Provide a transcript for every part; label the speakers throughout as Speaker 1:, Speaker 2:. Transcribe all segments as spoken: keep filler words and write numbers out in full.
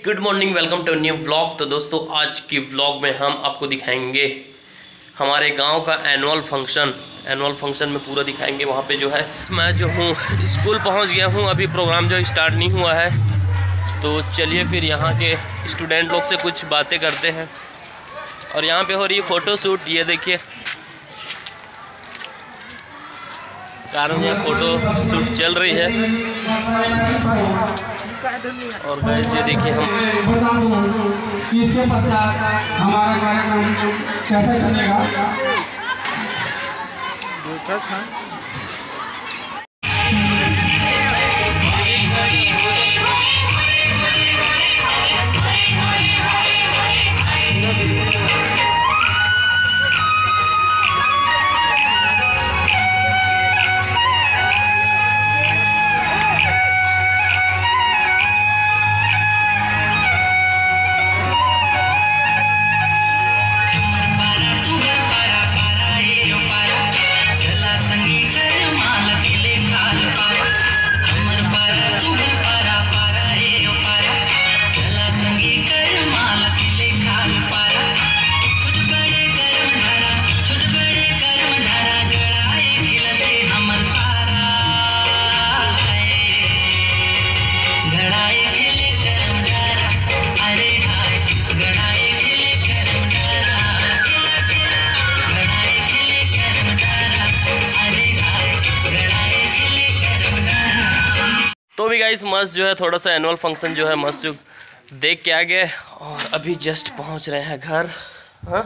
Speaker 1: Good morning, welcome to new vlog. तो दोस्तों आज की व्लॉग में हम आपको दिखाएंगे हमारे गांव का एनुअल फंक्शन एनुअल फंक्शन में पूरा दिखाएंगे। वहां पे जो है मैं जो हूँ स्कूल पहुंच गया हूँ, अभी प्रोग्राम जो स्टार्ट नहीं हुआ है। तो चलिए फिर यहाँ के स्टूडेंट लोग से कुछ बातें करते हैं। और यहाँ पे हो रही है फ़ोटो शूट। ये देखिए कारण यहाँ फ़ोटो शूट चल रही है। और गाइस ये देखिए हम
Speaker 2: इसके पश्चात हमारा कार्यक्रम कैसे चलेगा।
Speaker 1: तो भी गाइस मस्त जो है थोड़ा सा एनुअल फंक्शन जो है मस्त जो देख के आ गए और अभी जस्ट पहुंच रहे हैं घर। हाँ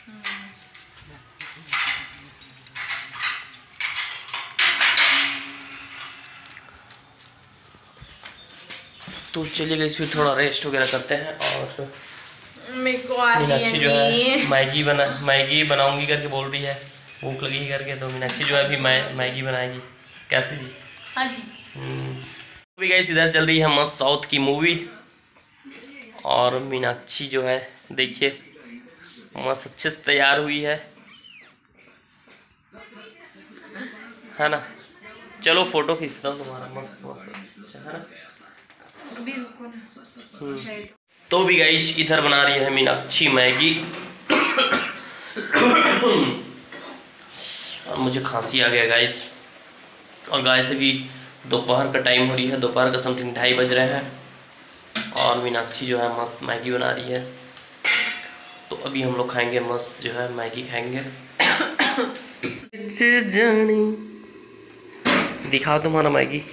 Speaker 1: तो चलिए गाइस फिर थोड़ा रेस्ट वगैरह करते हैं। और मीनाक्षी जो है मैगी बना मैगी बनाऊंगी करके बोल रही है, भूख लगी करके। तो मीनाक्षी जो है अभी मै मैगी बनाएगी। कैसे जी?
Speaker 3: हाँ जी।
Speaker 1: अभी गाइस इधर चल रही है मस्त साउथ की मूवी। और मीनाक्षी जो है देखिए मस्त अच्छे से तैयार हुई है है ना। चलो फोटो खींचता हूँ तुम्हारा मस्त मस्त अच्छा है ना।
Speaker 3: अभी रुको ना।
Speaker 1: तो भी गाइस इधर बना रही है मीनाक्षी मैगी। और मुझे खांसी आ गया गाइस। और गाय से भी दोपहर का टाइम हो रही है, दोपहर का समथिंग ढाई बज रहे हैं। और मीनाक्षी जो है मस्त मैगी बना रही है। तो अभी हम लोग खाएंगे मस्त जो है मैगी खाएंगे। दिखाओ तुम्हारा मैगी।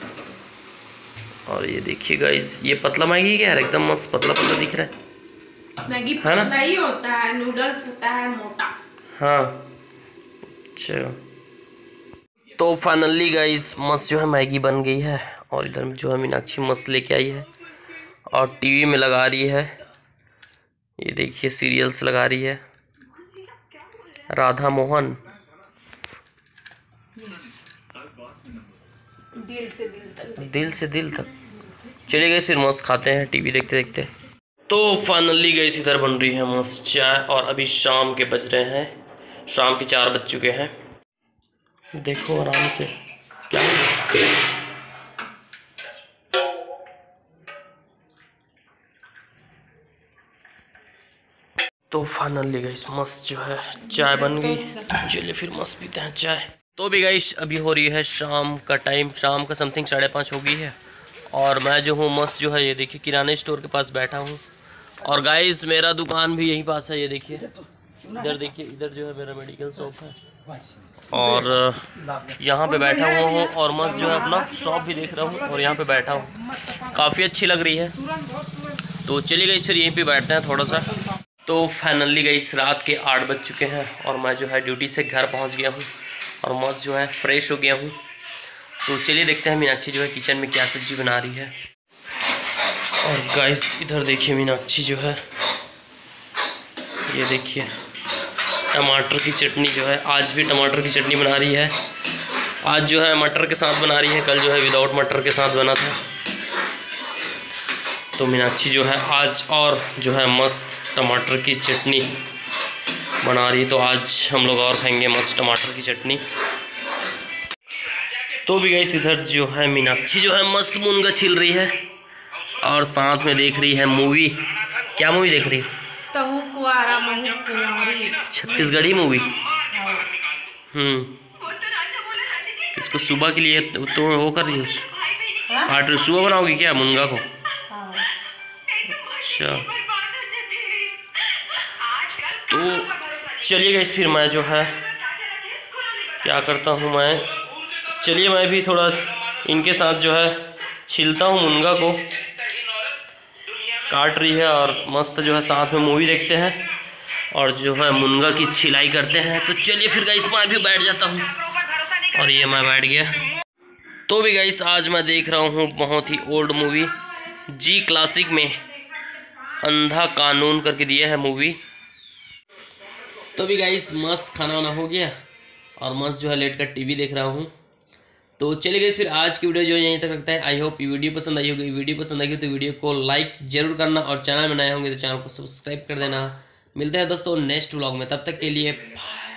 Speaker 1: और ये देखिए गाइस ये पतला मैगी क्या है, एकदम मस्त पतला पतला दिख रहा है।
Speaker 3: मैगी
Speaker 1: है ना?
Speaker 3: नहीं होता है, नूडल्स होता है मोटा।
Speaker 1: हाँ अच्छा। तो फाइनली गाइस मस्त जो है मैगी बन गई है। और इधर में जो है मीनाक्षी मस्त लेके आई है और टीवी में लगा रही है। ये देखिए सीरियल्स लगा रही है, राधा मोहन।
Speaker 3: दिल से दिल तक
Speaker 1: दिल से दिल तक। चलिए गाइस फिर मस्त खाते हैं टीवी देखते देखते। तो फाइनली गाइस इधर बन रही है मस्त चाय। और अभी शाम के बज रहे हैं, शाम के चार बज चुके हैं। देखो आराम से क्या तो फाइनली गाइस मस्त जो है चाय बन गई। चलिए फिर मस्त पीते हैं चाय। तो भी गाइस अभी हो रही है शाम का टाइम, शाम का समथिंग साढ़े पाँच हो गई है। और मैं जो हूँ मस्त जो है ये देखिए किराने स्टोर के पास बैठा हूँ। और गाइस मेरा दुकान भी यहीं पास है। ये देखिए इधर देखिए, इधर जो है मेरा मेडिकल शॉप है। और यहाँ पे बैठा हुआ हूँ और मस्त जो है अपना शॉप भी देख रहा हूँ। और यहाँ पे बैठा हूँ, काफ़ी अच्छी लग रही है। तो चलिए गाइस फिर यहीं पे बैठते हैं थोड़ा सा। तो फाइनली गाइस रात के आठ बज चुके हैं और मैं जो है ड्यूटी से घर पहुँच गया हूँ और मस्त जो है फ्रेश हो गया हूँ। तो चलिए देखते हैं मीनाक्षी जो है किचन में क्या सब्जी बना रही है। और गाइस इधर देखिए मीनाक्षी जो है ये देखिए टमाटर की चटनी जो है, आज भी टमाटर की चटनी बना रही है। आज जो है मटर के साथ बना रही है, कल जो है विदाउट मटर के साथ बना था। तो मीनाक्षी जो है आज और जो है मस्त टमाटर की चटनी बना रही। तो आज हम लोग और खाएंगे मस्त टमाटर की चटनी। तो भी गाइस इधर जो है मीनाक्षी जो है मस्त मुनगा छील रही है। और साथ में देख रही है मूवी। क्या मूवी देख रही है?
Speaker 3: तहु कुआरा महु कुंवारी।
Speaker 1: छत्तीसगढ़ी मूवी। हम्म इसको सुबह के लिए तो, तो वो कर रही है काट रही। सुबह बनाओगी क्या मुनगा को? अच्छा तो चलिए गाइस फिर मैं जो है क्या करता हूँ मैं, चलिए मैं भी थोड़ा इनके साथ जो है छिलता हूँ मुनगा को। काट रही है और मस्त जो है साथ में मूवी देखते हैं और जो है मुनगा की छिलाई करते हैं। तो चलिए फिर गाइस मैं भी बैठ जाता हूँ और ये मैं बैठ गया। तो भी गाइस आज मैं देख रहा हूँ बहुत ही ओल्ड मूवी, जी क्लासिक में अंधा कानून करके दिया है मूवी। तो भी गाइस मस्त खाना वाना हो गया और मस्त जो है लेट कर टीवी देख रहा हूँ। तो चलिए गाइस फिर आज की वीडियो जो है यहीं तक रखता है। आई होप ये वीडियो पसंद आई होगी। वीडियो पसंद आई हो तो वीडियो को लाइक जरूर करना और चैनल में नए होंगे तो चैनल को सब्सक्राइब कर देना। मिलते हैं दोस्तों नेक्स्ट व्लॉग में, तब तक के लिए बाय।